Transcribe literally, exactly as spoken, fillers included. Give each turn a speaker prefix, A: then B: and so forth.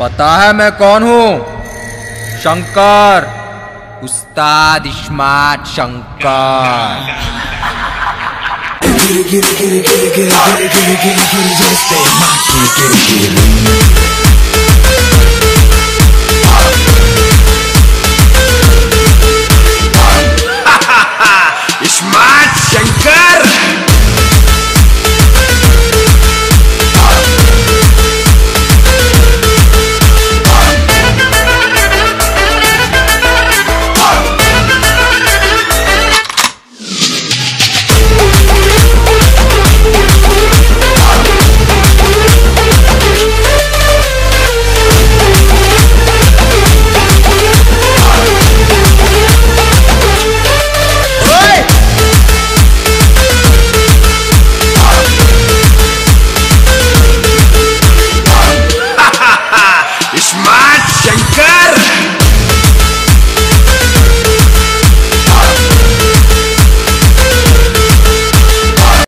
A: पता है मैं कौन हूँ? शंकर, उस्ताद smart Shankar.
B: Get it, get it, get it, get it, get it, get it, get it, get it, get it, just stay my kid, get it, get it.